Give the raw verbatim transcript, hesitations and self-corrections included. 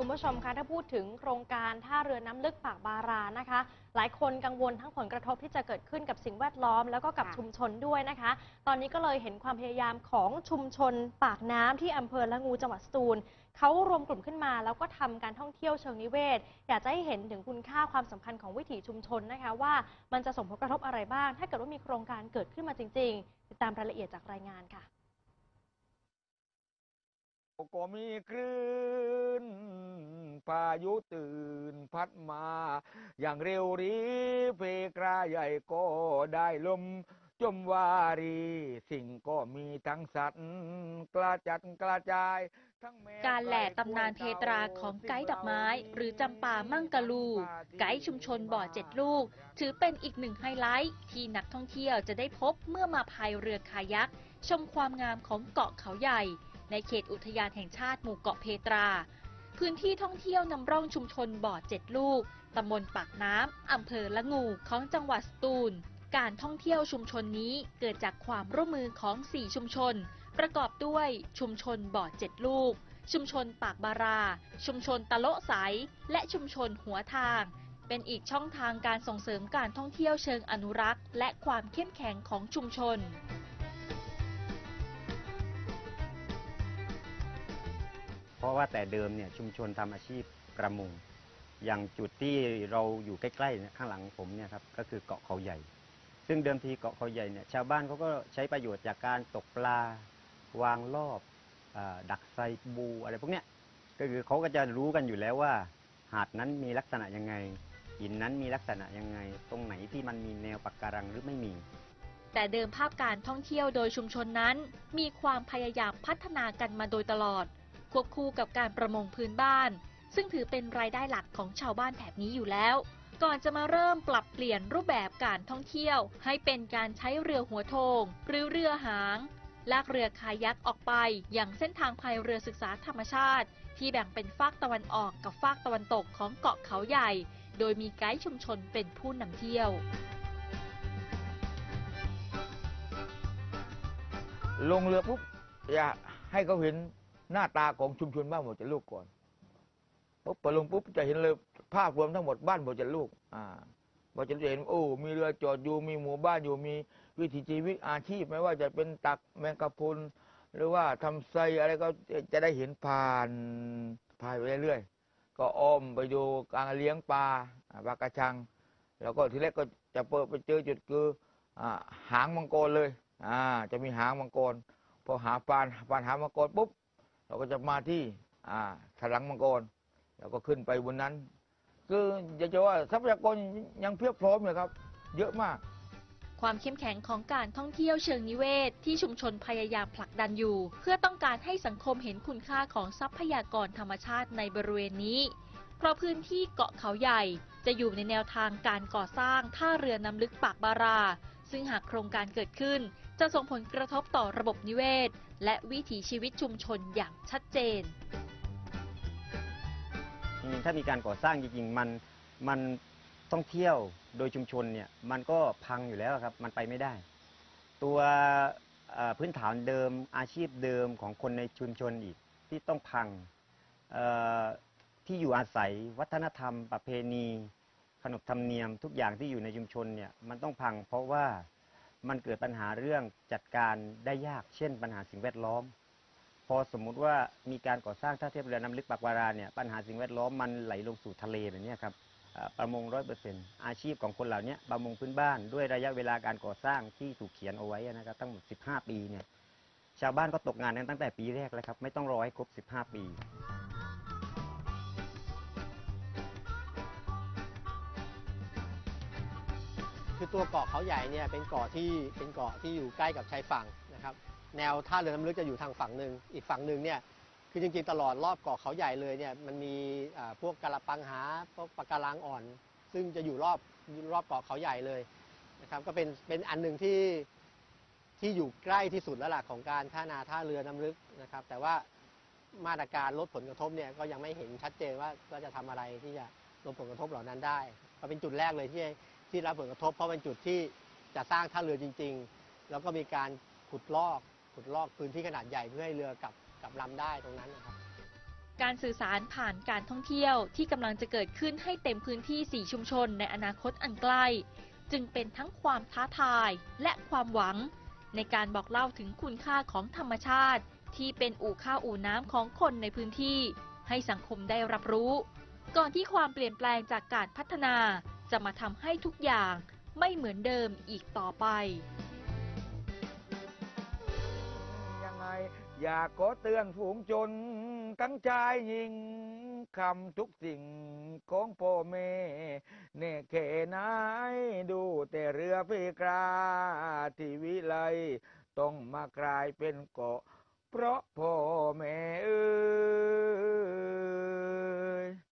คุณผู้ชมคะถ้าพูดถึงโครงการท่าเรือน้ำลึกปากบารานะคะหลายคนกังวลทั้งผลกระทบที่จะเกิดขึ้นกับสิ่งแวดล้อมแล้วก็กับชุมชนด้วยนะคะตอนนี้ก็เลยเห็นความพยายามของชุมชนปากน้ำที่อำเภอละงูจังหวัดสตูลเขารวมกลุ่มขึ้นมาแล้วก็ทำการท่องเที่ยวเชิงนิเวศอยากจะให้เห็นถึงคุณค่าความสำคัญของวิถีชุมชนนะคะว่ามันจะส่งผลกระทบอะไรบ้างถ้าเกิดว่ามีโครงการเกิดขึ้นมาจริงๆติดตามรายละเอียดจากรายงานค่ะก็มีคลื่นพายุตื่นพัดมาอย่างเร็วรีเพกราใหญ่ก็ได้ลมจมวารีสิ่งก็มีทั้งสัตว์กระจัดกระจายการแหล่ตำนานเพตราของไกด์ดอกไม้หรือจำปามั่งกะลูไกด์ชุมชนบ่อเจ็ดลูกถือเป็นอีกหนึ่งไฮไลท์ที่นักท่องเที่ยวจะได้พบเมื่อมาพายเรือคายักชมความงามของเกาะเขาใหญ่ในเขตอุทยานแห่งชาติหมู่เกาะเพตราพื้นที่ท่องเที่ยวนำร่องชุมชนบ่อเจ็ดลูกตำบลปากน้ำอำเภอละงูของจังหวัดสตูลการท่องเที่ยวชุมชนนี้เกิดจากความร่วมมือของสี่ชุมชนประกอบด้วยชุมชนบ่อเจ็ดลูกชุมชนปากบาราชุมชนตะโละใสและชุมชนหัวทางเป็นอีกช่องทางการส่งเสริมการท่องเที่ยวเชิงอนุรักษ์และความเข้มแข็งของชุมชนเพราะว่าแต่เดิมเนี่ยชุมชนทำอาชีพประมงอย่างจุดที่เราอยู่ใกล้ๆข้างหลังผมเนี่ยครับก็คือเกาะเขาใหญ่ซึ่งเดิมทีเกาะเขาใหญ่เนี่ยชาวบ้านเขาก็ใช้ประโยชน์จากการตกปลาวางรอบดักไซบูอะไรพวกเนี้ยก็คือเขาก็จะรู้กันอยู่แล้วว่าหาดนั้นมีลักษณะยังไงหินนั้นมีลักษณะยังไงตรงไหนที่มันมีแนวปะการังหรือไม่มีแต่เดิมภาพการท่องเที่ยวโดยชุมชนนั้นมีความพยายามพัฒนากันมาโดยตลอดควบคู่กับการประมงพื้นบ้านซึ่งถือเป็นรายได้หลักของชาวบ้านแถบนี้อยู่แล้วก่อนจะมาเริ่มปรับเปลี่ยนรูปแบบการท่องเที่ยวให้เป็นการใช้เรือหัวโทงหรือเรือหางลากเรือคายักออกไปอย่างเส้นทางพายเรือศึกษาธรรมชาติที่แบ่งเป็นฟากตะวันออกกับฟากตะวันตกของเกาะเขาใหญ่โดยมีไกด์ชุมชนเป็นผู้นำเที่ยวลงเรือปุ๊บอยากให้เขาเห็นหน้าตาของชุมชนบ้านบ่อเจ็ดลูกก่อนปุ๊บพอลงปุ๊บจะเห็นเลยภาพรวมทั้งหมดบ้านบ่อเจ็ดลูกอ่าบ่อเจ็ดจะเห็นโอ้มีเรือจอดอยู่มีหมู่บ้านอยู่มีวิถีชีวิตอาชีพไม่ว่าจะเป็นตักแมงกะพรุนหรือว่าทำไซอะไรก็จะได้เห็นผ่านพายไปเรื่อยๆก็อ้อมไปดูการเลี้ยงปลาปลากระชังแล้วก็ทีแรกก็จะเปิดไปเจอจุดคือหางมังกรเลยอ่าจะมีหางมังกรพอหาปานปานหางมังกรปุ๊บเราก็จะมาที่อ่าถลังมังกรแล้วก็ขึ้นไปบนนั้นคืออยากจะว่าทรัพยากรยังเพียบพร้อมเลยครับเยอะมากความเข้มแข็งของการท่องเที่ยวเชิงนิเวศที่ชุมชนพยายามผลักดันอยู่เพื่อต้องการให้สังคมเห็นคุณค่าของทรัพยากรธรรมชาติในบริเวณนี้เพราะพื้นที่เกาะเขาใหญ่จะอยู่ในแนวทางการก่อสร้างท่าเรือน้ำลึกปากบาราซึ่งหากโครงการเกิดขึ้นจะส่งผลกระทบต่อระบบนิเวศและวิถีชีวิตชุมชนอย่างชัดเจนถ้ามีการก่อสร้างจริงๆมันมันท่องเที่ยวโดยชุมชนเนี่ยมันก็พังอยู่แล้วครับมันไปไม่ได้ตัวพื้นฐานเดิมอาชีพเดิมของคนในชุมชนอีกที่ต้องพังที่อยู่อาศัยวัฒนธรรมประเพณีขนบธรรมเนียมทุกอย่างที่อยู่ในชุมชนเนี่ยมันต้องพังเพราะว่ามันเกิดปัญหาเรื่องจัดการได้ยากเช่นปัญหาสิ่งแวดล้อมพอสมมุติว่ามีการก่อสร้างท่าเทียบเรือน้ำลึกปากบาราเนี่ยปัญหาสิ่งแวดล้อมมันไหลลงสู่ทะเลแบบนี้ครับประมงร้อยเปอร์เซ็นต์อาชีพของคนเหล่านี้ประมงพื้นบ้านด้วยระยะเวลาการก่อสร้างที่ถูกเขียนเอาไว้นะครับตั้งหมดสิบห้าปีเนี่ยชาวบ้านก็ตกงานกันตั้งแต่ปีแรกแล้วครับไม่ต้องรอให้ครบสิบห้าปีคือตัวเกาะเขาใหญ่เนี่ยเป็นเกาะที่เป็นเกาะที่อยู่ใกล้กับชายฝั่งนะครับแนวท่าเรือน้ำลึกจะอยู่ทางฝั่งหนึ่งอีกฝั่งหนึ่งเนี่ยคือจริงๆตลอดรอบเกาะเขาใหญ่เลยเนี่ยมันมีพวกกระปังหาพวกปะการังอ่อนซึ่งจะอยู่รอบรอบเกาะเขาใหญ่เลยนะครับก็เป็นเป็นอันหนึ่งที่ที่อยู่ใกล้ที่สุดแล้วล่ะของการท่านาท่าเรือน้ำลึกนะครับแต่ว่ามาตรการลดผลกระทบเนี่ยก็ยังไม่เห็นชัดเจนว่าก็จะทำอะไรที่จะลดผลกระทบเหล่านั้นได้ก็เป็นจุดแรกเลยที่ที่รับผลกระทบเพราะเป็นจุดที่จะสร้างท่าเรือจริงๆแล้วก็มีการขุดลอกขุดลอกพื้นที่ขนาดใหญ่เพื่อให้เรือกลับกลับลำได้ตรงนั้นนะครับการสื่อสารผ่านการท่องเที่ยวที่กำลังจะเกิดขึ้นให้เต็มพื้นที่สี่ชุมชนในอนาคตอันใกล้จึงเป็นทั้งความท้าทายและความหวังในการบอกเล่าถึงคุณค่าของธรรมชาติที่เป็นอู่ข้าวอู่น้ำของคนในพื้นที่ให้สังคมได้รับรู้ก่อนที่ความเปลี่ยนแปลงจากการพัฒนาจะมาทำให้ทุกอย่างไม่เหมือนเดิมอีกต่อไปยังไงอยากขอเตือนฝูงชนทั้งชายหญิงคำทุกสิ่งของพ่อแม่เน่แค่ไหนดูแต่เรือเพกราที่วิไลต้องมากลายเป็นเกาะเพราะพ่อแม่เอ้ย